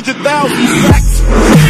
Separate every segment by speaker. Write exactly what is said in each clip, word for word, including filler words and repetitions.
Speaker 1: hundred thousand stacks.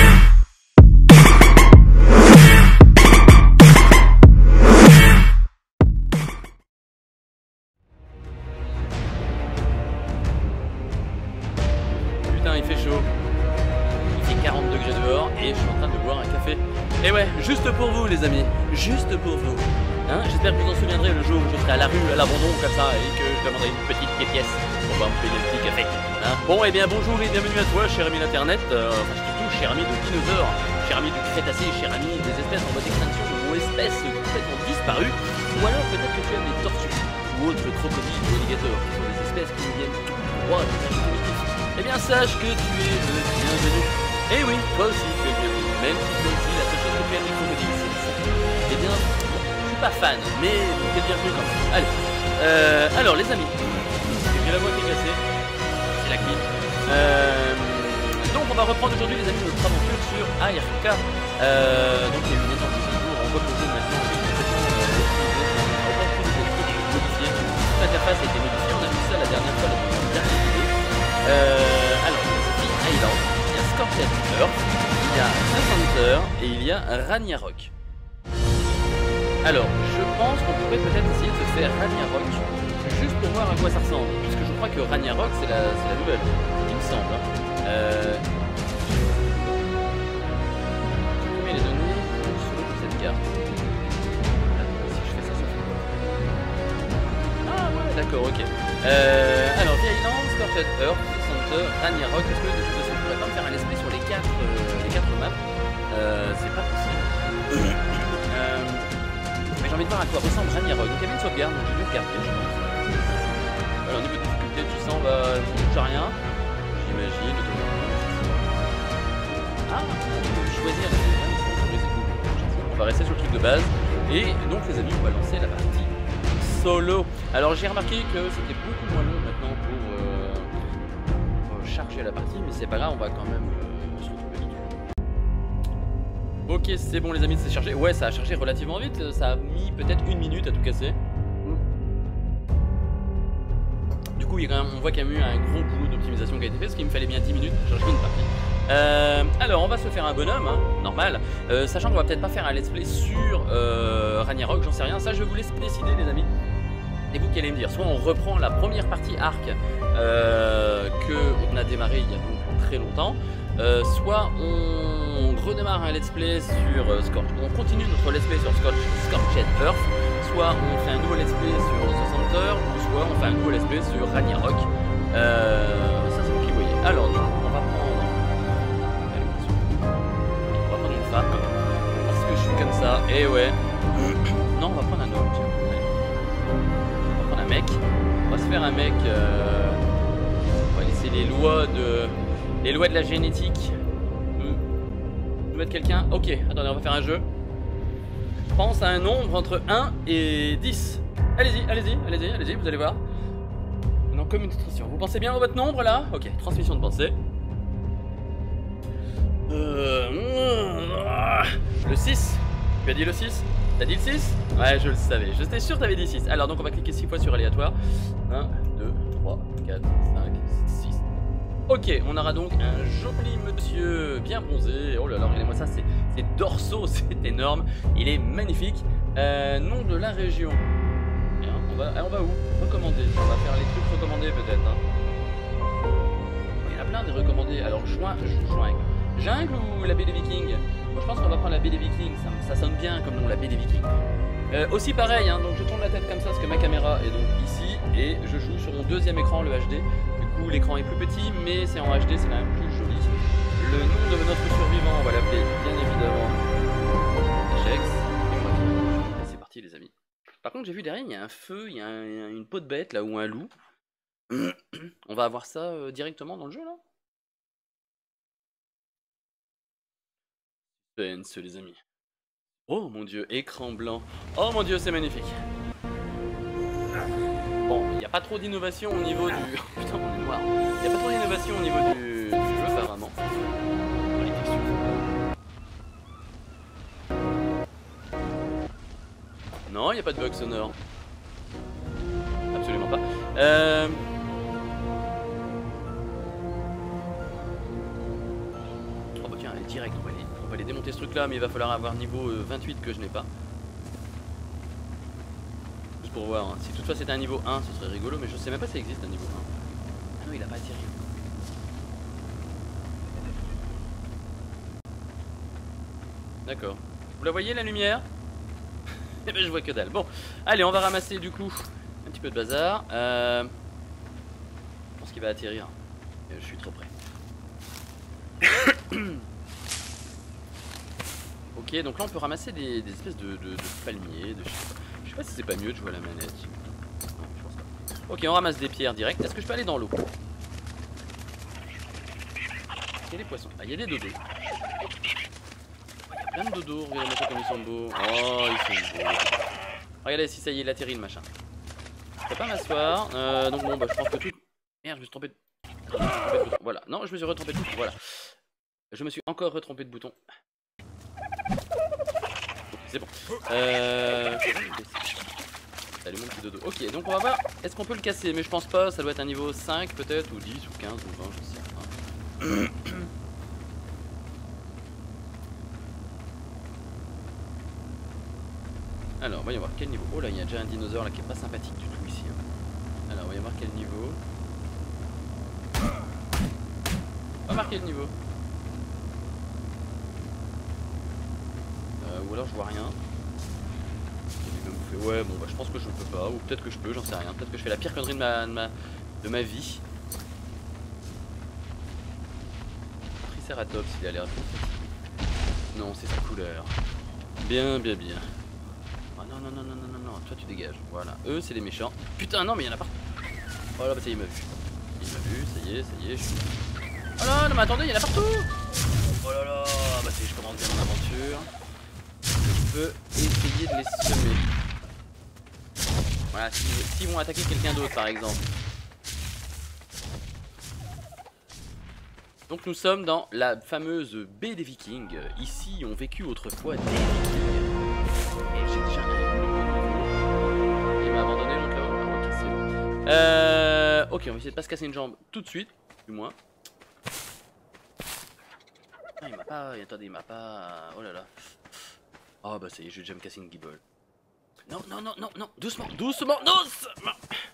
Speaker 2: Putain, il fait chaud. Il fait quarante degrés dehors et je suis en train de boire un café. Et ouais, juste pour vous les amis, juste pour vous. Hein, j'espère que vous en souviendrez le jour où je serai à la rue, à l'abandon comme ça, et que je demanderai une petite pièce pour pouvoir me payer le petit café. Hein. Bon, et bien bonjour et bienvenue à toi, cher ami d'internet, euh, enfin surtout cher ami de dinosaures, cher ami du Crétacé, cher ami des espèces en voie d'extinction ou espèces complètement disparues, ou alors peut-être que tu aimes les tortues ou autres crocodiles ou alligators, qui sont des espèces qui nous viennent tout droit du règne primitif. Eh bien sache que tu es le bienvenu. Et oui, toi aussi tu es le bienvenu, même si toi aussi la seule chose que tu aimes les crocodiles, c'est ça. Eh bien, pas fan, mais t'es bienvenu quand même. Allez, euh, alors les amis, j'ai la voix qui est cassée, c'est la clim. Euh, donc on va reprendre aujourd'hui les amis notre aventure sur A R K. Euh, donc il y a eu une énorme mise à jour, on voit que le jeu maintenant est complètement modifié. L'interface a été modifiée, on a vu ça la dernière fois dans une dernière vidéo. Euh, alors il y a Island, il y a Scorched Earth, il y a The Hunter et il y a Ragnarok. Alors, je pense qu'on pourrait peut-être essayer de faire Ragnarok, juste pour voir à quoi ça ressemble, puisque je crois que Ragnarok c'est la, la nouvelle, il me semble. Hein. Euh... Je vais les données sur cette carte. Si je fais ça, ça fait quoi? Ah ouais, d'accord, ok. Euh, alors, The Island, Scorched Earth, Center, Ragnarok, est-ce que de toute façon on pourrait pas me faire un esprit sur les quatre, euh, les quatre maps? euh, C'est pas possible. euh... J'ai envie de voir à quoi ressemble Ragnarok. Donc il y avait une sauvegarde, donc j'ai dû regarder, je pense. Alors au niveau de difficulté, tu sens, bah, on touche à rien. J'imagine. Ah, on peut choisir les on va rester sur le truc de base. Et donc les amis, on va lancer la partie solo. Alors j'ai remarqué que c'était beaucoup moins long maintenant pour, euh, pour charger la partie, mais c'est pas grave, on va quand même euh, se retrouver vite. Ok, c'est bon les amis, c'est chargé. Ouais, ça a chargé relativement vite, ça a mis peut-être une minute à tout casser. Du coup, il y a quand même, on voit qu'il y a eu un gros boulot d'optimisation qui a été fait, parce qu'il me fallait bien dix minutes pour charger une partie. Euh, alors, on va se faire un bonhomme, hein, normal, euh, sachant qu'on va peut-être pas faire un let's play sur euh, Ragnarok, j'en sais rien, ça je vous laisse décider les amis. Et vous qui allez me dire, soit on reprend la première partie arc euh, qu'on a démarré il y a donc très longtemps, euh, soit on redémarre un let's play sur euh, Scorch, on continue notre let's play sur Scorch, Scorched Earth, soit on fait un nouveau let's play sur The Center, ou soit on fait un nouveau let's play sur Ragnarok. Euh, ça c'est vous qui voyez. Alors du coup on va prendre, on va prendre une femme, parce que je suis comme ça, et ouais, non on va prendre un homme, tiens. On va prendre un mec, on va se faire un mec, euh... on va laisser les lois de... Les lois de la génétique. Je vais mettre quelqu'un. Ok, attendez, on va faire un jeu. Je pense à un nombre entre un et dix. Allez-y, allez-y, allez-y, allez-y, vous allez voir. Non, communication. Vous pensez bien à votre nombre là? Ok, transmission de pensée. Euh... Le six. Tu as dit le six? T'as dit le six? Ouais, je le savais. J'étais sûr que t'avais dit six. Alors, donc on va cliquer six fois sur aléatoire. un, deux, trois, quatre, cinq, six. Ok, on aura donc un joli monsieur bien bronzé. Oh là là, regardez-moi ça, c'est dorsaux, c'est énorme. Il est magnifique. Euh, nom de la région. Bien, on va, on va où? Recommander. On va faire les trucs recommandés peut-être. Hein. Il y en a plein des recommandés. Alors, joint, joint, jungle ou la baie des Vikings? Moi, je pense qu'on va prendre la baie des Vikings. Ça, ça sonne bien comme nom, la baie des Vikings. Euh, aussi pareil, hein, donc je tourne la tête comme ça parce que ma caméra est donc ici et je joue sur mon deuxième écran, le H D. Du coup l'écran est plus petit mais c'est en H D, c'est quand même plus joli. Le nom de notre survivant, on va l'appeler bien évidemment Jax. C'est parti les amis. Par contre j'ai vu derrière il y a un feu, il y a un, une peau de bête là ou un loup. On va avoir ça euh, directement dans le jeu là. Suspense les amis. Oh mon dieu, écran blanc. Oh mon dieu, c'est magnifique. Bon, il n'y a pas trop d'innovation au niveau du... Oh, putain, on est noir. Il n'y a pas trop d'innovation au niveau du, du jeu apparemment. Dans les textures. Non, il n'y a pas de bug sonore. Absolument pas. Euh... direct, on va, aller, on va aller démonter ce truc là, mais il va falloir avoir niveau euh, vingt-huit que je n'ai pas. Juste pour voir, hein. Si toutefois c'était un niveau un, ce serait rigolo, mais je sais même pas si ça existe un niveau un. Ah non, il a pas atterri. D'accord. Vous la voyez la lumière? Eh ben je vois que dalle. Bon, allez, on va ramasser du coup un petit peu de bazar. Euh... Je pense qu'il va atterrir. Je suis trop près. Ok, donc là on peut ramasser des, des espèces de, de, de palmiers. De... Je sais pas si c'est pas mieux de jouer à la manette. Non, je pense pas. Ok, on ramasse des pierres direct. Est-ce que je peux aller dans l'eau? Il y a des poissons. Ah, il y a des dodos. Plein de dodos, regardez comme ils sont beaux. Oh, ils sont beaux. Regardez si ça y est, il atterrit le machin. Je peux pas m'asseoir. Euh, donc bon, bah je pense que tout... Merde, je me suis trompé de... Voilà, non, je me suis retrompé de bouton. Voilà. Je me suis encore retrompé de bouton. C'est bon. Euh... Salut mon petit dodo. Ok, donc on va voir. Est-ce qu'on peut le casser? Mais je pense pas, ça doit être un niveau cinq peut-être, ou dix, ou quinze, ou vingt, je sais pas. Alors, voyons voir quel niveau. Oh là, il y a déjà un dinosaure là qui est pas sympathique du tout ici. Hein. Alors, voyons voir quel niveau. On va marquer le niveau. Euh, ou alors je vois rien. Ouais, bon, bah je pense que je ne peux pas. Ou peut-être que je peux, j'en sais rien. Peut-être que je fais la pire connerie de ma, de ma, de ma vie. Triceratops, il a l'air. Non, c'est sa couleur. Bien, bien, bien. Oh non, non, non, non, non, non, non, toi tu dégages. Voilà, eux c'est les méchants. Putain, non, mais il y en a pas. Oh là, bah ça y est, il m'a vu. Il m'a vu, ça y est, ça y est, je suis. Oh là, non, mais attendez, il y en a partout. Oh là là, bah ça y est, je commence bien mon aventure. Je peux essayer de les semer. Voilà, s'ils si vont attaquer quelqu'un d'autre par exemple. Donc nous sommes dans la fameuse baie des Vikings. Ici ont vécu autrefois des Vikings. Et j'ai déjà un niveau. Il m'a abandonné donc là. On va casser. Euh, ok, on va essayer de pas se casser une jambe tout de suite, du moins. Ah, il m'a pas. Attendez, il m'a pas. Oh là là. Oh bah ça y est, je vais déjà me casser une guibole. Non, non, non, non, non, doucement, doucement, doucement.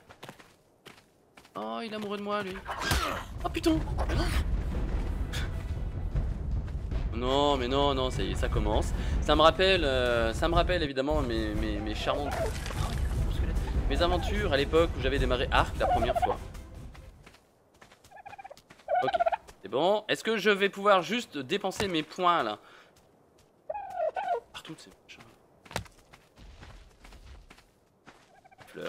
Speaker 2: Oh, il est amoureux de moi, lui. Oh putain, mais non. Non, mais non, non, ça y est, ça commence. Ça me rappelle, euh, ça me rappelle évidemment mes, mes, mes charmantes... Mes aventures à l'époque où j'avais démarré Ark la première fois. Ok, c'est bon. Est-ce que je vais pouvoir juste dépenser mes points, là? Partout, c'est... Fleurs.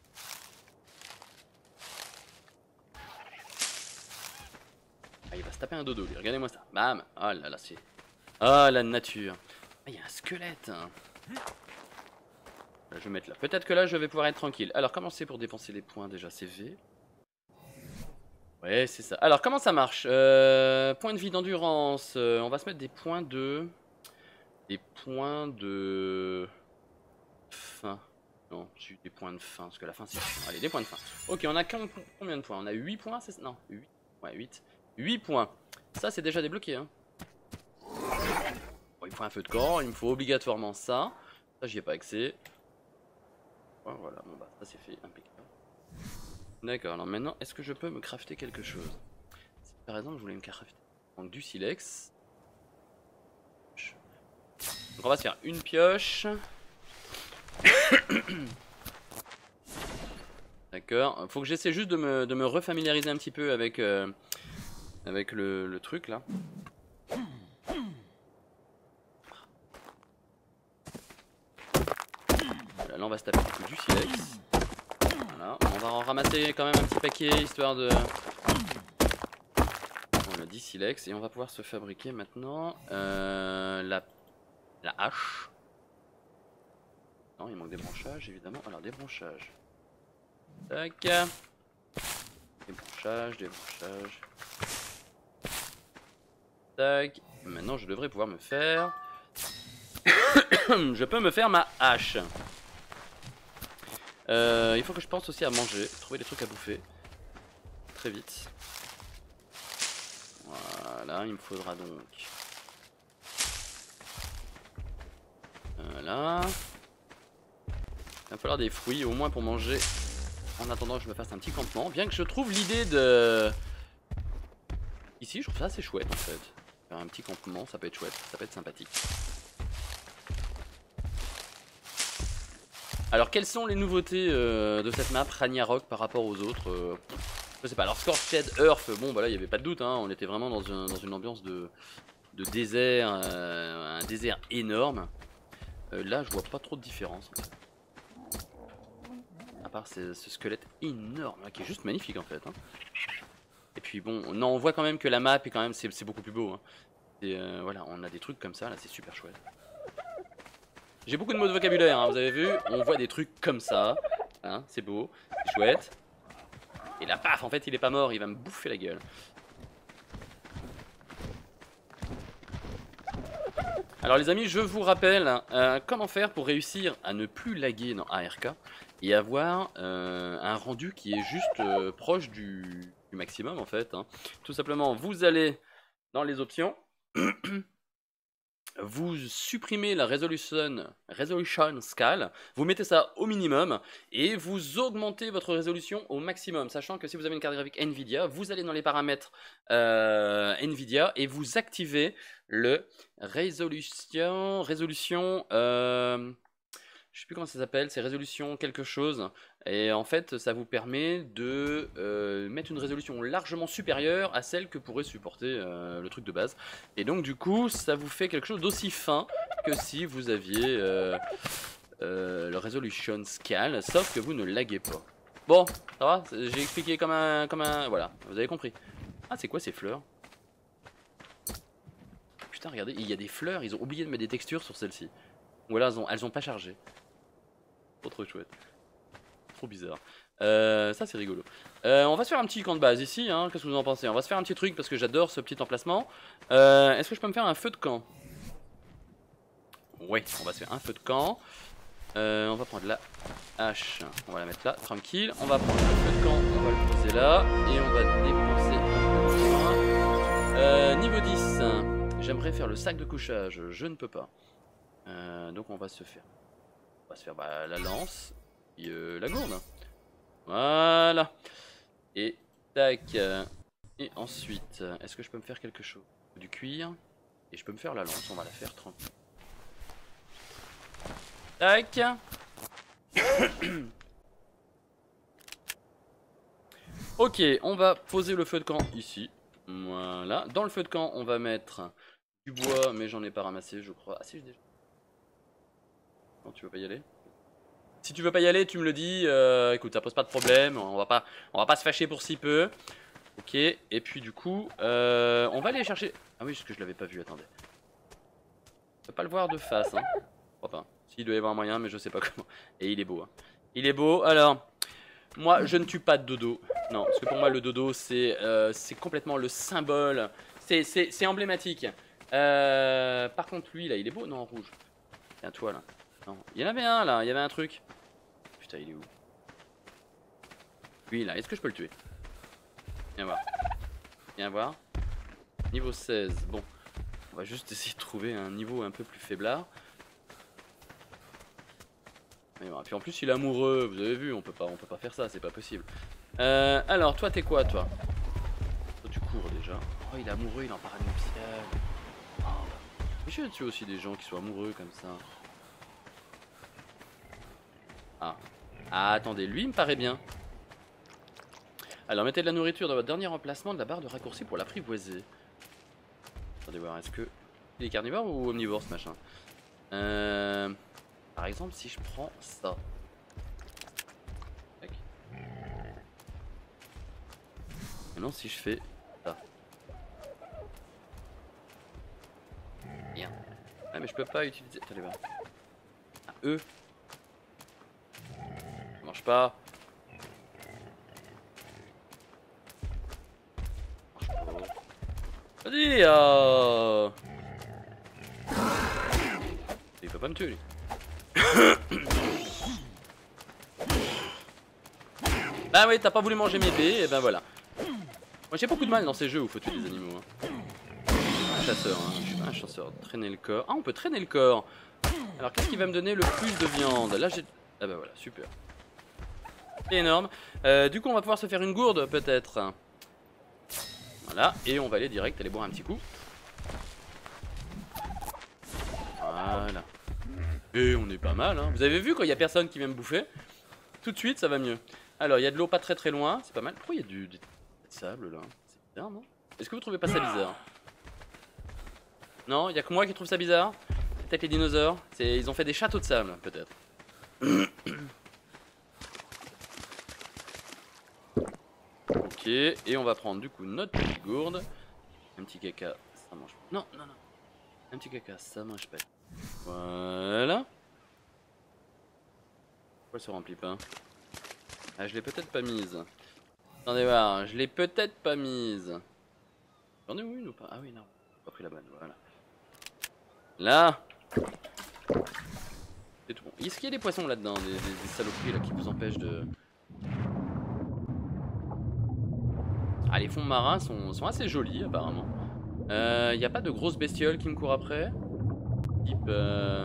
Speaker 2: Ah, il va se taper un dodo lui, regardez-moi ça. Bam. Oh là là, c'est... Oh la nature. Ah, il y a un squelette. Là, je vais mettre là. Peut-être que là, je vais pouvoir être tranquille. Alors, comment c'est pour dépenser les points déjà? C'est V. Ouais, c'est ça. Alors, comment ça marche? euh, Points de vie d'endurance. Euh, on va se mettre des points de... Des points de... Faim. Non, j'ai eu des points de faim, parce que la fin c'est chiant. Allez, des points de faim. Ok, on a combien de points? On a huit points, c'est... Non, huit. Ouais, huit. huit points. Ça, c'est déjà débloqué, hein. Bon, il me faut un feu de camp, il me faut obligatoirement ça. Ça, j'y ai pas accès. Oh, voilà, bon bah, ça c'est fait, impeccable. D'accord, alors maintenant, est-ce que je peux me crafter quelque chose? Si par exemple, je voulais me crafter donc du silex. Donc on va se faire une pioche. D'accord, faut que j'essaie juste de me, de me refamiliariser un petit peu avec, euh, avec le, le truc là. Voilà, là on va se taper du coup du silex. Voilà, on va en ramasser quand même un petit paquet histoire de... On a dix silex et on va pouvoir se fabriquer maintenant euh, la, la hache. Non, il manque des branchages évidemment. Alors des branchages. Tac. Des branchages, des branchages. Tac. Maintenant je devrais pouvoir me faire... je peux me faire ma hache. Euh, il faut que je pense aussi à manger. Trouver des trucs à bouffer. Très vite. Voilà, il me faudra donc Voilà. Il va falloir des fruits au moins pour manger. En attendant que je me fasse un petit campement. Bien que je trouve l'idée de... Ici je trouve ça assez chouette en fait. Faire un petit campement ça peut être chouette. Ça peut être sympathique. Alors quelles sont les nouveautés euh, de cette map Ragnarok par rapport aux autres euh, je sais pas. Alors Scorched Earth, bon bah là il n'y avait pas de doute hein. On était vraiment dans, un, dans une ambiance de, de désert. Euh, un désert énorme. euh, Là je vois pas trop de différence en fait. À part ce, ce squelette énorme hein, qui est juste magnifique en fait hein. Et puis bon, non, on voit quand même que la map est quand même, c'est beaucoup plus beau hein. Et euh, voilà, on a des trucs comme ça là, c'est super chouette. J'ai beaucoup de mots de vocabulaire hein, vous avez vu. On voit des trucs comme ça hein, c'est beau, c'est chouette. Et là paf, en fait il est pas mort, il va me bouffer la gueule. Alors les amis, je vous rappelle euh, comment faire pour réussir à ne plus laguer dans A R K et avoir euh, un rendu qui est juste euh, proche du, du maximum en fait hein. Tout simplement, vous allez dans les options, vous supprimez la resolution, resolution scale, vous mettez ça au minimum et vous augmentez votre résolution au maximum, sachant que si vous avez une carte graphique Nvidia, vous allez dans les paramètres euh, Nvidia et vous activez le résolution, résolution, euh, je sais plus comment ça s'appelle, c'est résolution quelque chose. Et en fait, ça vous permet de euh, mettre une résolution largement supérieure à celle que pourrait supporter euh, le truc de base. Et donc du coup, ça vous fait quelque chose d'aussi fin que si vous aviez euh, euh, le resolution scale, sauf que vous ne laguez pas. Bon, ça va, j'ai expliqué comme un, comme un... Voilà, vous avez compris. Ah, c'est quoi ces fleurs? Putain, regardez, il y a des fleurs, ils ont oublié de mettre des textures sur celle-ci. Ou alors elles ont, elles ont pas chargé. Trop trop chouette. Trop bizarre. Euh, ça c'est rigolo. Euh, on va se faire un petit camp de base ici, hein. Qu'est-ce que vous en pensez? On va se faire un petit truc parce que j'adore ce petit emplacement. Euh, Est-ce que je peux me faire un feu de camp? Ouais, on va se faire un feu de camp. Euh, on va prendre la hache, on va la mettre là, tranquille. On va prendre le feu de camp, on va le poser là. Et on va dépenser un peu de soin. Euh, niveau dix, j'aimerais faire le sac de couchage, je ne peux pas. Euh, donc on va se faire, on va se faire bah, la lance et euh, la gourde. Voilà. Et tac. Et ensuite, est-ce que je peux me faire quelque chose? Du cuir. Et je peux me faire la lance, on va la faire tranquille. Tac. Ok, on va poser le feu de camp ici. Voilà. Dans le feu de camp, on va mettre du bois, mais j'en ai pas ramassé, je crois. Ah si, j'ai déjà. Non, tu veux pas y aller? Si tu veux pas y aller, tu me le dis. Euh, écoute, ça pose pas de problème. On va pas, on va pas se fâcher pour si peu. Ok. Et puis du coup, euh, on va aller chercher. Ah oui, parce que je l'avais pas vu. Attendez. Je peux pas le voir de face. Hein. Enfin, s'il doit y avoir moyen, mais je sais pas comment. Et il est beau. Hein. Il est beau. Alors, moi, je ne tue pas de dodo. Non, parce que pour moi, le dodo, c'est, euh, c'est complètement le symbole. C'est, c'est, c'est emblématique. Euh, par contre, lui, là, il est beau. Non, en rouge. Tiens, toi là. Non. Il y en avait un là, il y avait un truc. Putain, il est où? Lui là, est-ce que je peux le tuer? Viens voir. Viens voir. Niveau seize. Bon, on va juste essayer de trouver un niveau un peu plus faiblard. Et puis en plus il est amoureux, vous avez vu, on peut pas, on peut pas faire ça, c'est pas possible. Euh, alors toi t'es quoi toi? Toi tu cours déjà. Oh il est amoureux, il est en paranuptial. Oh. Mais je tue aussi des gens qui sont amoureux comme ça. Ah. Ah, attendez, lui il me paraît bien. Alors mettez de la nourriture dans votre dernier emplacement de la barre de raccourci pour l'apprivoiser. Attendez voir, est-ce que il est carnivore ou omnivore ce machin? euh... Par exemple si je prends ça. Tac. Maintenant si je fais ça. Rien. Ah mais je peux pas utiliser. Attendez voir. Ah, eux. Marche pas. Marche pas. Vas-y euh... Il peut pas me tuer lui. Bah oui, t'as pas voulu manger mes baies, et ben voilà. Moi j'ai beaucoup de mal dans ces jeux où faut tuer des animaux. Hein. Un chasseur, hein. Je suis pas un chasseur. Traîner le corps. Ah on peut traîner le corps. Alors qu'est-ce qui va me donner le plus de viande? Là j'ai... Ah bah voilà, super. C'est énorme. Euh, du coup on va pouvoir se faire une gourde peut-être. Voilà, et on va aller direct aller boire un petit coup. Voilà. Et on est pas mal, hein. Vous avez vu quand il y a personne qui vient me bouffer, tout de suite ça va mieux. Alors il y a de l'eau pas très très loin, c'est pas mal. Pourquoi il y a du, du, du sable là? C'est bizarre, non? Est-ce que vous trouvez pas ça bizarre? Non, il y a que moi qui trouve ça bizarre. Peut-être les dinosaures. Ils ont fait des châteaux de sable, peut-être. Ok, et on va prendre du coup notre petite gourde. Un petit caca, ça mange pas. Non, non, non. Un petit caca, ça mange pas. Voilà. Pourquoi elle se remplit pas? Ah, je l'ai peut-être pas mise. Attendez voir, je l'ai peut-être pas mise. J'en ai une ou pas? Ah oui, non. J'ai pas pris la bonne, voilà. Là. C'est tout bon. Est-ce qu'il y a des poissons là-dedans, des, des, des saloperies là qui vous empêchent de... Ah, les fonds marins sont, sont assez jolis apparemment. Il euh, n'y a pas de grosses bestioles qui me courent après. Type... Euh...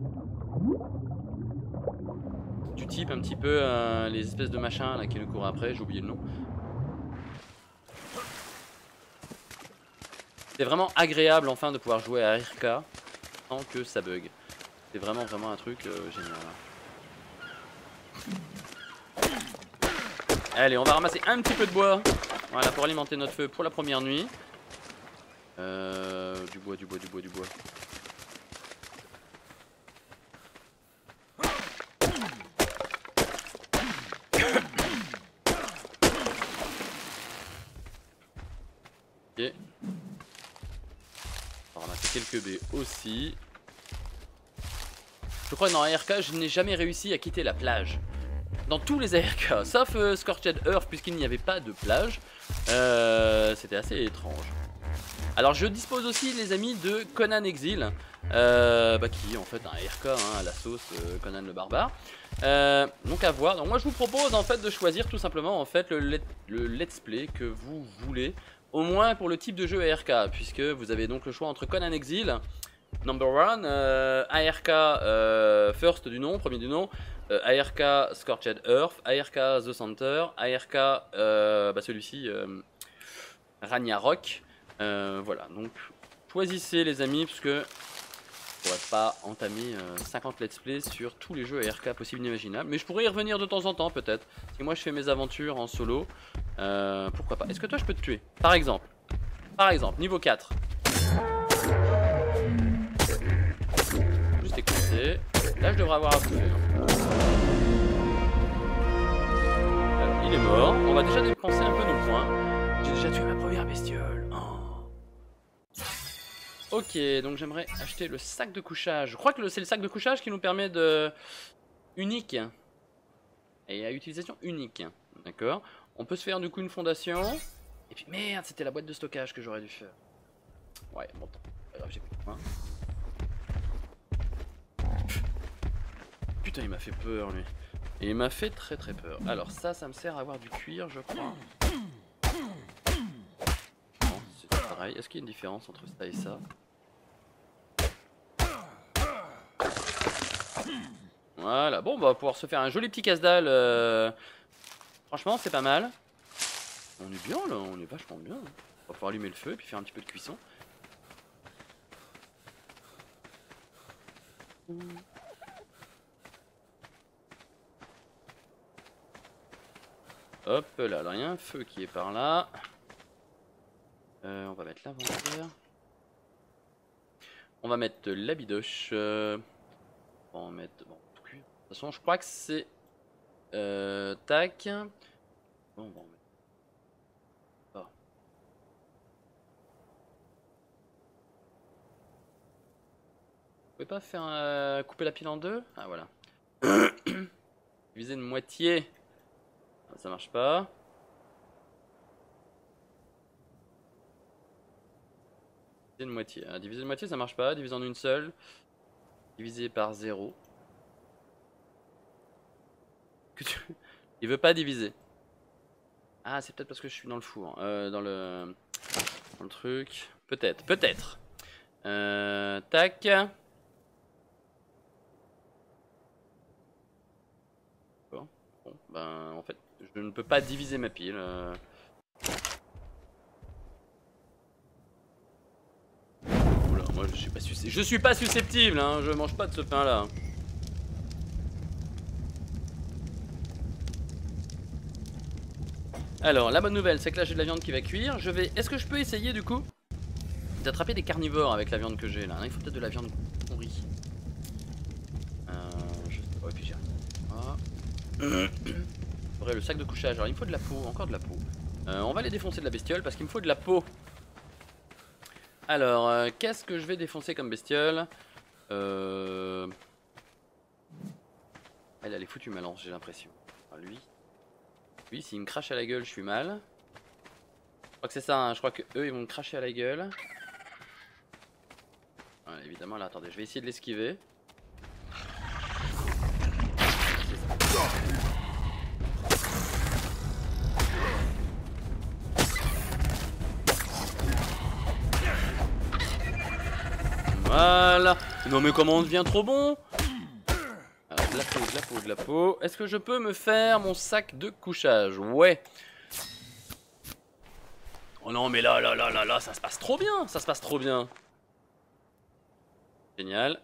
Speaker 2: Du type un petit peu euh, les espèces de machins là qui nous courent après, j'ai oublié le nom. C'est vraiment agréable enfin de pouvoir jouer à R K sans que ça bug. C'est vraiment vraiment un truc euh, génial. Allez, on va ramasser un petit peu de bois. Voilà, pour alimenter notre feu pour la première nuit. Euh, du bois, du bois, du bois, du bois. Ok. On va ramasser quelques baies aussi. Je crois que dans A R K, je n'ai jamais réussi à quitter la plage. Dans tous les A R K, sauf euh, Scorched Earth, puisqu'il n'y avait pas de plage. Euh, C'était assez étrange. Alors je dispose aussi, les amis, de Conan Exile, euh, bah, qui est en fait un R K hein, à la sauce euh, Conan le barbare. Euh, donc à voir. Donc moi je vous propose en fait de choisir tout simplement en fait le, let, le let's play que vous voulez, au moins pour le type de jeu A R K, puisque vous avez donc le choix entre Conan Exile, Number One, euh, A R K euh, First du nom, premier du nom, euh, A R K Scorched Earth, A R K The Center, A R K euh, bah, celui-ci euh, Ragnarok. Euh, voilà, donc choisissez les amis, parce que je pourrais pas entamer euh, cinquante let's play sur tous les jeux A R K possibles et imaginables, mais je pourrais y revenir de temps en temps peut-être. Si moi je fais mes aventures en solo, euh, pourquoi pas. Est-ce que toi je peux te tuer? Par exemple, par exemple, niveau quatre. Juste écouter. Là je devrais avoir à bouffer. Alors il est mort, on va déjà dépenser un peu nos points. J'ai déjà tué ma première bestiole. Oh. Ok, donc j'aimerais acheter le sac de couchage. Je crois que c'est le sac de couchage qui nous permet de... Unique. Et à utilisation unique. D'accord. On peut se faire du coup une fondation. Et puis merde, c'était la boîte de stockage que j'aurais dû faire. Ouais, bon temps. Pas grave, j'ai plus de points. Putain, il m'a fait peur lui. Et il m'a fait très très peur. Alors ça, ça me sert à avoir du cuir, je crois. Non, c'est pareil. Est-ce qu'il y a une différence entre ça et ça? Voilà, bon, on va pouvoir se faire un joli petit casse-dalle. Euh... Franchement, c'est pas mal. On est bien là, on est vachement bien. On va pouvoir allumer le feu et puis faire un petit peu de cuisson. Hop là, alors il y a un feu qui est par là. Euh, on va mettre l'inventaire. On va mettre la bidoche. Euh... On va mettre. Bon, tout cuit. De toute façon, je crois que c'est. Euh, tac. Bon, bon, on va mettre. Ah. Vous pouvez pas faire euh, couper la pile en deux? Ah, voilà. Diviser de moitié. Ça marche pas. Diviser de moitié. Ah, diviser de moitié, ça marche pas. Diviser en une seule. Divisé par zéro. Que tu... Il veut pas diviser. Ah, c'est peut-être parce que je suis dans le four. Euh, dans le... Dans le truc. Peut-être. Peut-être. Euh, tac. Ben en fait je ne peux pas diviser ma pile. Euh... Oula, moi je suis pas susceptible. Je suis pas susceptible, hein, je mange pas de ce pain là. Alors la bonne nouvelle c'est que là j'ai de la viande qui va cuire. Je vais. Est-ce que je peux essayer du coup d'attraper des carnivores avec la viande que j'ai là? Il faut peut-être de la viande pourrie. Euh, je... Ouais, puis j'y arrive. Ah. Le sac de couchage. Alors il me faut de la peau, encore de la peau. Euh, on va les défoncer de la bestiole parce qu'il me faut de la peau. Alors, euh, qu'est-ce que je vais défoncer comme bestiole? euh... Elle, elle est foutue ma lance, j'ai l'impression. Enfin, lui, lui, s'il me crache à la gueule, je suis mal. Je crois que c'est ça, hein. Je crois que eux, ils vont me cracher à la gueule. Ouais, évidemment, là, attendez, je vais essayer de l'esquiver. Voilà. Non mais comment on devient trop bon? Alors de la peau, de la peau, de la peau. Est-ce que je peux me faire mon sac de couchage? Ouais. Oh non mais là, là, là, là, là, ça se passe trop bien. Ça se passe trop bien. Génial.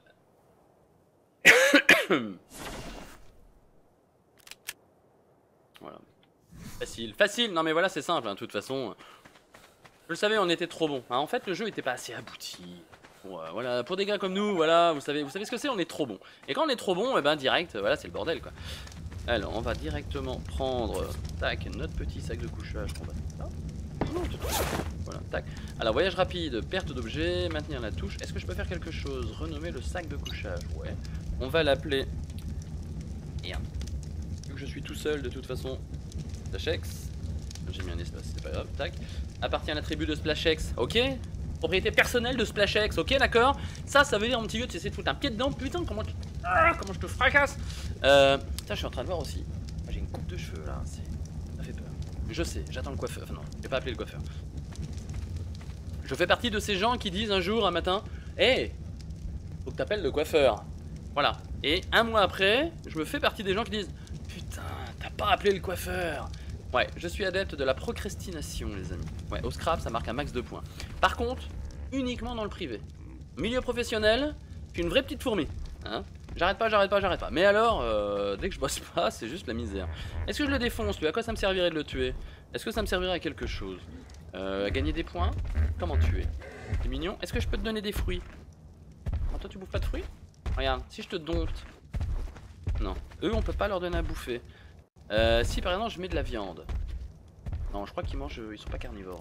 Speaker 2: Voilà. Facile, facile. Non mais voilà, c'est simple, hein, de toute façon. Je le savais, on était trop bon. Hein, en fait, le jeu était pas assez abouti. Bon, euh, voilà, pour des gars comme nous, voilà, vous savez, vous savez ce que c'est, on est trop bon. Et quand on est trop bon, et eh ben direct, voilà, c'est le bordel quoi. Alors, on va directement prendre, tac, notre petit sac de couchage qu'on va là. Non, voilà, tac. Alors, voyage rapide, perte d'objet, maintenir la touche. Est-ce que je peux faire quelque chose? Renommer le sac de couchage, ouais. On va l'appeler. Merde. Vu que je suis tout seul de toute façon. Splashex. J'ai mis un espace, c'est pas grave, tac. Appartient à la tribu de Splashex, ok. Propriété personnelle de Splashex, ok, d'accord. Ça, ça veut dire, mon petit vieux, tu essaies de foutre un pied dedans. Putain, comment, tu... ah, comment je te fracasse. Euh, putain, je suis en train de voir aussi. J'ai une coupe de cheveux là, ça fait peur. Je sais, j'attends le coiffeur. Enfin non, je vais pas appeler le coiffeur. Je fais partie de ces gens qui disent un jour, un matin, hé, hey, faut que t'appelles le coiffeur. Voilà. Et un mois après, je me fais partie des gens qui disent, putain, t'as pas appelé le coiffeur. Ouais, je suis adepte de la procrastination, les amis. Ouais, au scrap, ça marque un max de points. Par contre, uniquement dans le privé. Milieu professionnel, je suis une vraie petite fourmi. Hein, j'arrête pas, j'arrête pas, j'arrête pas. Mais alors, euh, dès que je bosse pas, c'est juste la misère. Est-ce que je le défonce, lui? À quoi ça me servirait de le tuer? Est-ce que ça me servirait à quelque chose? euh, À gagner des points? Comment tuer? C'est mignon. Est-ce que je peux te donner des fruits? Oh, toi, tu bouffes pas de fruits? Regarde, si je te dompte. Non, eux, on peut pas leur donner à bouffer. Euh, si par exemple je mets de la viande. Non, je crois qu'ils mangent, ils sont pas carnivores.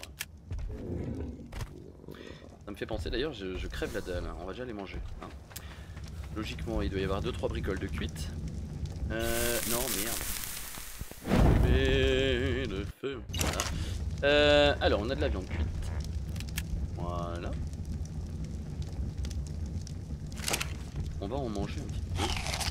Speaker 2: Ça me fait penser d'ailleurs, je, je crève la dalle, hein. On va déjà les manger. Hein. Logiquement, il doit y avoir deux trois bricoles de cuite. Euh, non, merde. Mais le feu. Voilà. Euh, alors, on a de la viande cuite. Voilà. On va en manger un petit peu.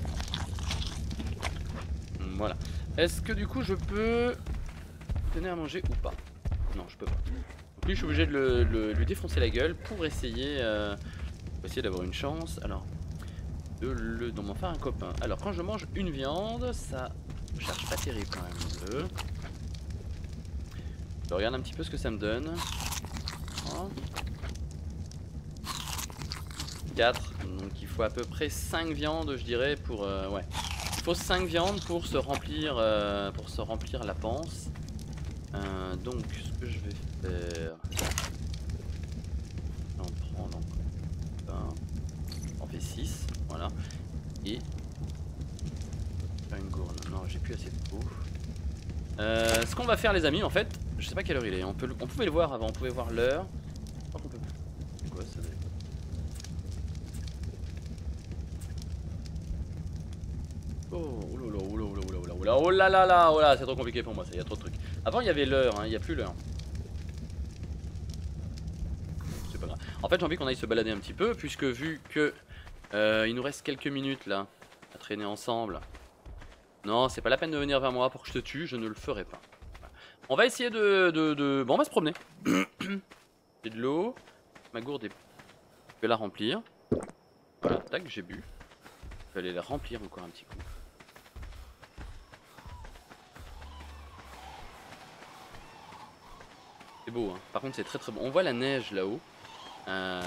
Speaker 2: Voilà. Est-ce que du coup je peux donner à manger ou pas? Non, je peux pas. Donc lui je suis obligé de le, le, lui défoncer la gueule pour essayer euh, pour essayer d'avoir une chance. Alors, de le d'en faire un copain. Alors quand je mange une viande, ça ne cherche pas terrible quand même. Le... Je regarde un petit peu ce que ça me donne. Oh. quatre. Donc il faut à peu près cinq viandes je dirais pour... Euh, ouais. Il faut cinq viandes pour se remplir euh, pour se remplir la panse. Euh, donc ce que je vais faire, j'en prends donc un, on fait six, voilà. Et faire une gourde. Non, j'ai plus assez de peau. Euh, ce qu'on va faire les amis, en fait, je sais pas quelle heure il est. On peut, on pouvait le voir avant, on pouvait voir l'heure. Je crois qu'on peut plus. C'est quoi ça? Oh, oh là là, oh là oh là oh là oh là oh là là là, oh là, c'est trop compliqué pour moi, ça, y a trop de trucs. Avant il y avait l'heure, hein, il n'y a plus l'heure. C'est pas grave. En fait j'ai envie qu'on aille se balader un petit peu, puisque vu que euh, il nous reste quelques minutes là, à traîner ensemble. Non, c'est pas la peine de venir vers moi pour que je te tue, je ne le ferai pas. Voilà. On va essayer de, de, de... Bon, on va se promener. J'ai de l'eau, ma gourde est... Je vais la remplir. Voilà, tac, j'ai bu. Je vais aller la remplir encore un petit coup. C'est beau, hein. Par contre c'est très très bon. On voit la neige là-haut. Euh...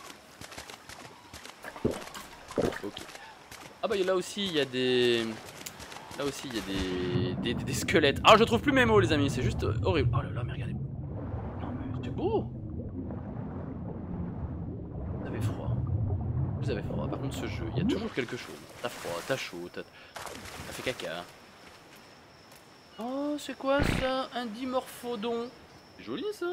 Speaker 2: Ok. Ah bah là aussi il y a des... Là aussi il y a des... Des, des, des squelettes. Ah je trouve plus mes mots les amis, c'est juste horrible. Oh là là mais regardez. Non mais c'est beau. Vous avez froid. Vous avez froid. Par contre ce jeu, il y a toujours quelque chose. T'as froid, t'as chaud, t'as... T'as fait caca. Oh c'est quoi ça? Un dimorphodon. C'est joli ça.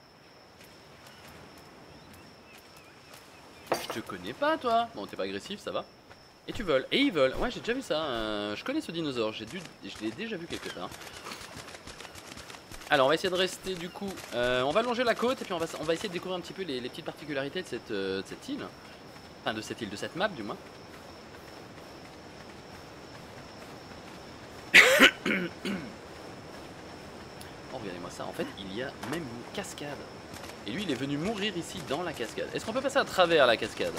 Speaker 2: Je te connais pas toi. Bon t'es pas agressif, ça va. Et tu voles. Et ils volent. Ouais j'ai déjà vu ça. Euh, je connais ce dinosaure. J'ai dû... Je l'ai déjà vu quelque part. Alors on va essayer de rester du coup. Euh, on va longer la côte et puis on va, on va essayer de découvrir un petit peu les, les petites particularités de cette, euh, de cette île. Enfin de cette île, de cette map du moins. Oh regardez-moi ça. En fait il y a même une cascade. Et lui il est venu mourir ici dans la cascade. Est-ce qu'on peut passer à travers la cascade?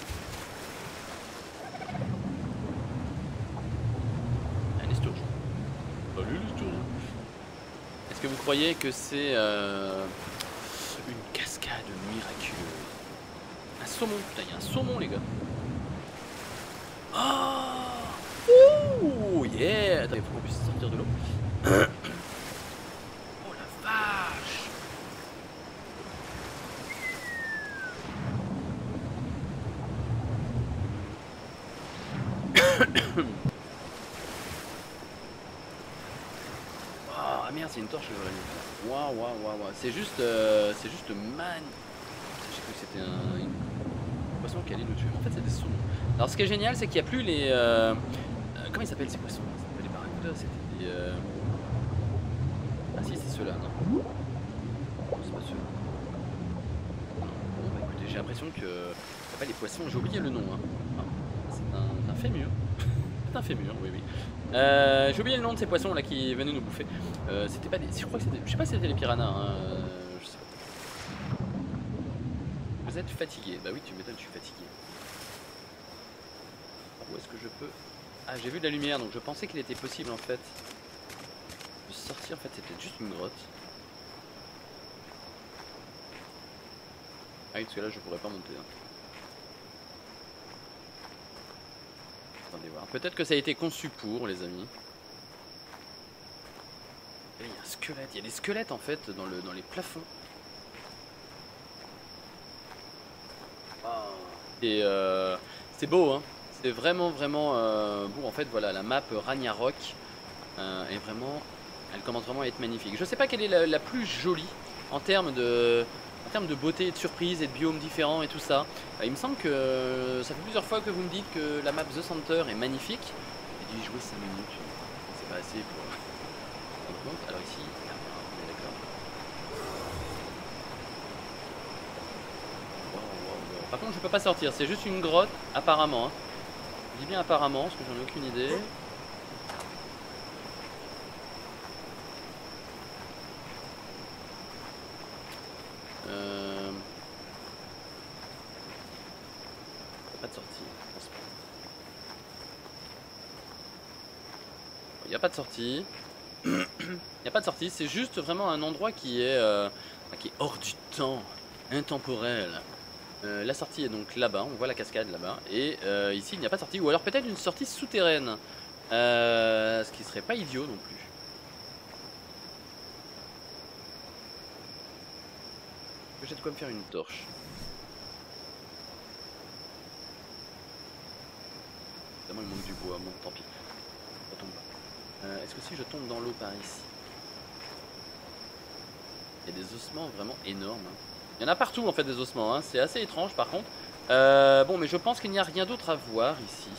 Speaker 2: Un esturgeon. Salut l'esturgeon. Est-ce que vous croyez que c'est euh, une cascade miraculeuse? Un saumon, putain il y a un saumon les gars. Oh, oh yeah. Attendez, faut qu'on puisse sortir de l'eau. Oh la vache. Ah merde, c'est une torche que j'aurais mis. Waouh, waouh, waouh, waouh. C'est juste, euh, c'est juste man. J'ai cru que c'était un une... poisson qui allait nous tuer. En fait, c'est des saumons. Alors, ce qui est génial, c'est qu'il n'y a plus les. Euh... Comment ils s'appellent ces poissons? Ça s'appelle les barracudas. C'était des. Euh... Ah si, c'est ceux-là, non? Non, c'est pas ceux-là. Bon, bah écoutez, j'ai l'impression que. C'est pas les poissons. J'ai oublié le nom. Hein. Ah, c'est un, un fémur. C'est un fémur, oui, oui. Euh, J'ai oublié le nom de ces poissons là qui venaient nous bouffer. Euh, c'était pas des. Je crois que c'était. Je sais pas si c'était les piranhas. Hein. Euh, je sais pas. Vous êtes fatigué. Bah oui, tu m'étonnes, je suis fatigué. Où est-ce que je peux. Ah, j'ai vu de la lumière donc je pensais qu'il était possible en fait de sortir. En fait, c'était juste une grotte. Ah oui, parce que là je pourrais pas monter. Hein. Attendez voir. Peut-être que ça a été conçu pour, les amis. Et là, il y a un squelette. Il y a des squelettes en fait dans, le, dans les plafonds. Et euh, c'est beau, hein. C'est vraiment, vraiment euh, beau. En fait, voilà, la map Ragnarok euh, est vraiment. Elle commence vraiment à être magnifique. Je sais pas quelle est la, la plus jolie en termes de. En termes de beauté et de surprise et de biomes différents et tout ça, euh, il me semble que euh, ça fait plusieurs fois que vous me dites que la map The Center est magnifique. J'ai dû y jouer cinq minutes, c'est pas assez pour rendre compte. Alors ici, là, on est d'accord. Wow, wow, wow. Par contre, je peux pas sortir, c'est juste une grotte, apparemment. Hein. Je dis bien apparemment, parce que j'en ai aucune idée. Euh... Pas de sortie, je pense pas. Il n'y a pas de sortie. Il n'y a pas de sortie, c'est juste vraiment un endroit qui est, euh, qui est hors du temps, intemporel. Euh, la sortie est donc là-bas, on voit la cascade là-bas. Et euh, ici, il n'y a pas de sortie, ou alors peut-être une sortie souterraine. Euh, ce qui serait pas idiot non plus. J'ai de quoi me faire une torche. Évidemment il manque du bois, bon tant pis. Je tombe pas. Euh, Est-ce que si je tombe dans l'eau par ici? Il y a des ossements vraiment énormes. Hein. Il y en a partout en fait des ossements, hein. C'est assez étrange par contre. Euh, bon mais je pense qu'il n'y a rien d'autre à voir ici.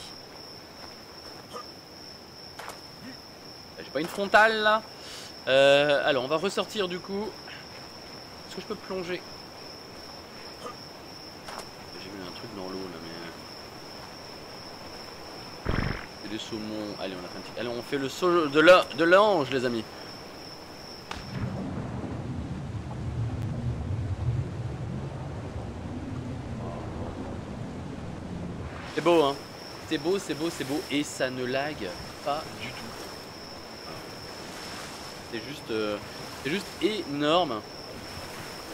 Speaker 2: J'ai pas une frontale là. Euh, alors on va ressortir du coup. Est-ce que je peux plonger? J'ai vu un truc dans l'eau là mais... C'est des saumons. Allez on a fait un petit... Allez on fait le saut de l'ange les amis. C'est beau hein. C'est beau, c'est beau, c'est beau. Et ça ne lag pas du tout. C'est juste... Euh... C'est juste énorme.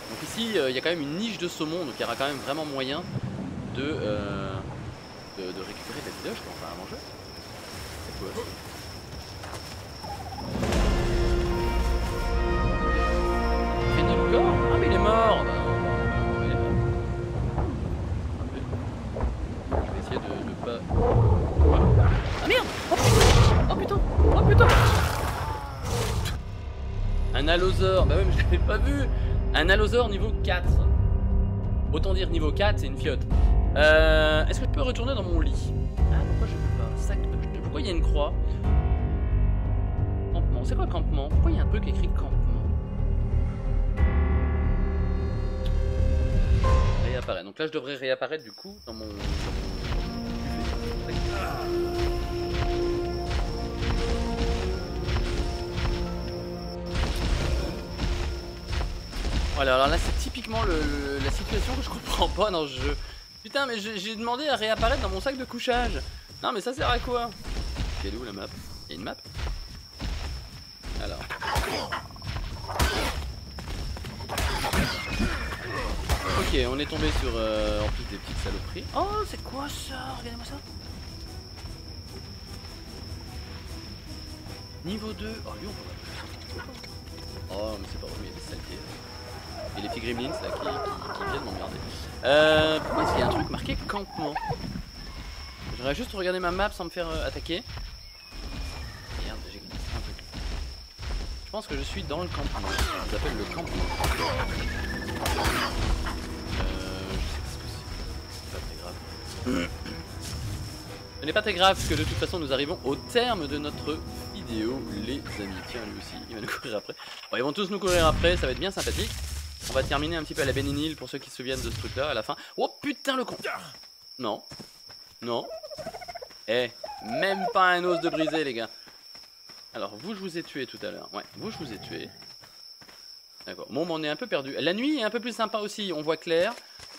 Speaker 2: Donc ici, il euh, y a quand même une niche de saumon, donc il y aura quand même vraiment moyen de, euh, de, de récupérer de la vidoche quand on va à manger. C'est cool. Encore ? Ah mais il est mort. Bah, on va, on va, on va, je vais essayer de ne pas... Voilà. Ah merde. Oh putain. Oh putain. Oh putain. Un allosaure. Bah ouais mais je l'avais pas vu. Un allosaure niveau quatre. Autant dire niveau quatre c'est une fiotte. euh, Est-ce que je peux retourner dans mon lit? Ah pourquoi je peux pas? Sac... Pourquoi il y a une croix? Campement. C'est quoi campement? Pourquoi il y a un truc écrit campement? Réapparaît. Donc là je devrais réapparaître du coup dans mon... Voilà, alors là c'est typiquement le, le, la situation que je comprends pas dans ce jeu. Putain mais j'ai demandé à réapparaître dans mon sac de couchage. Non mais ça sert à quoi? Elle est où la map? Il y a une map? Alors... Ok, on est tombé sur euh, en plus des petites saloperies. Oh, c'est quoi ça? Regardez-moi ça. Niveau deux. Oh, lui, on peut pas. Oh, mais c'est pas vrai, il y a des saletés. Et les petits gremlins là qui, qui, qui viennent m'emmerder. Euh, pourquoi est-ce qu'il y a un truc marqué campement? J'aurais juste regardé ma map sans me faire euh, attaquer. Merde, j'ai glissé un truc. Je pense que je suis dans le campement. Ça s'appelle le campement. Ce n'est pas très grave parce que de toute façon nous arrivons au terme de notre vidéo les amis. Tiens lui aussi il va nous courir après. Bon ils vont tous nous courir après, ça va être bien sympathique. On va terminer un petit peu à la Béninil pour ceux qui se souviennent de ce truc là à la fin. Oh putain le con. Non. Non. Eh, même pas un os de brisé les gars. Alors vous je vous ai tué tout à l'heure. Ouais, vous je vous ai tué. D'accord, bon on est un peu perdu. La nuit est un peu plus sympa aussi, on voit clair.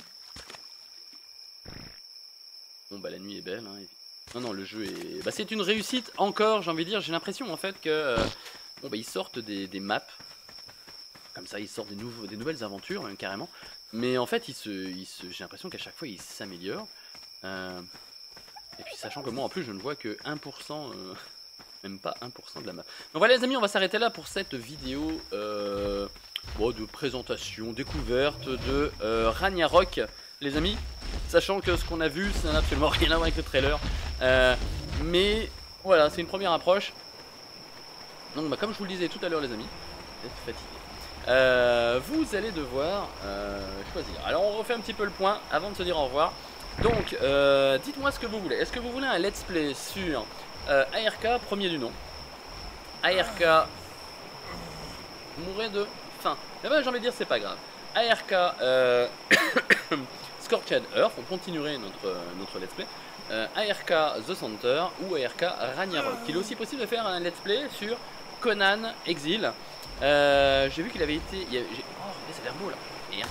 Speaker 2: Bon bah la nuit est belle hein. Non non le jeu est... Bah c'est une réussite encore j'ai envie de dire. J'ai l'impression en fait que euh... Bon bah ils sortent des, des maps. Comme ça ils sortent des, nouveaux, des nouvelles aventures même carrément. Mais en fait ils se, ils se... j'ai l'impression qu'à chaque fois ils s'améliorent. euh... Et puis sachant que moi en plus je ne vois que un pour cent euh... Même pas un pour cent de la map. Donc voilà les amis on va s'arrêter là pour cette vidéo euh... bon, de présentation, découverte de euh, Ragnarok les amis. Sachant que ce qu'on a vu, ça n'a absolument rien à voir avec le trailer. Euh, mais voilà, c'est une première approche. Donc bah, comme je vous le disais tout à l'heure les amis, vous êtes fatigués. Euh, vous allez devoir euh, choisir. Alors on refait un petit peu le point avant de se dire au revoir. Donc euh, dites-moi ce que vous voulez. Est-ce que vous voulez un let's play sur euh, A R K, premier du nom? A R K, mourrez de faim. Mais ben, j'ai envie de dire c'est pas grave. A R K, euh... Scorched Earth, on continuerait notre, notre let's play. Euh, A R K The Center ou A R K Ragnarok. Il est aussi possible de faire un let's play sur Conan Exil. Euh, J'ai vu qu'il avait été... Il avait, oh, ça a l'air beau là. Merde.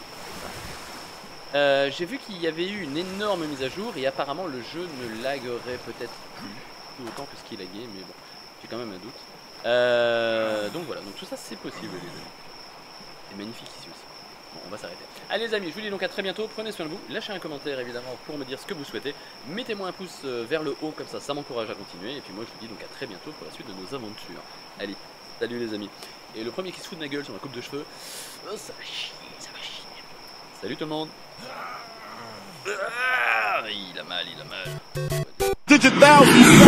Speaker 2: Euh, J'ai vu qu'il y avait eu une énorme mise à jour et apparemment le jeu ne laguerait peut-être plus, plus autant que ce qu'il laguait, mais bon, j'ai quand même un doute. Euh, donc voilà, donc tout ça c'est possible les amis. C'est magnifique ici aussi. Bon, on va s'arrêter. Allez les amis, je vous dis donc à très bientôt, prenez soin de vous, lâchez un commentaire évidemment pour me dire ce que vous souhaitez, mettez-moi un pouce vers le haut comme ça, ça m'encourage à continuer, et puis moi je vous dis donc à très bientôt pour la suite de nos aventures. Allez, salut les amis. Et le premier qui se fout de ma gueule sur ma coupe de cheveux, oh, ça va chier, ça va chier. Salut tout le monde. Ah, il a mal, il a mal.